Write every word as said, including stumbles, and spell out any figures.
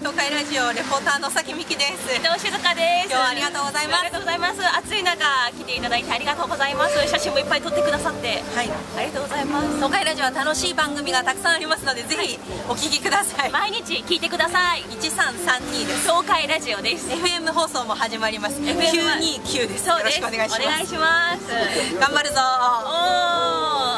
東海ラジオレポーターの崎美希です。 伊藤静香です。 今日はありがとうございます。 ありがとうございます。暑い中来ていただいてありがとうございます。写真もいっぱい撮ってくださって、はい、ありがとうございます。 東海ラジオは楽しい番組がたくさんありますので、ぜひお聞きください。 毎日聞いてください。 いちさんさんにです。 東海ラジオです。 エフエム 放送も始まります。きゅうにきゅうです。 そうです。 よろしくお願いします。 お願いします。 頑張るぞー。 おー。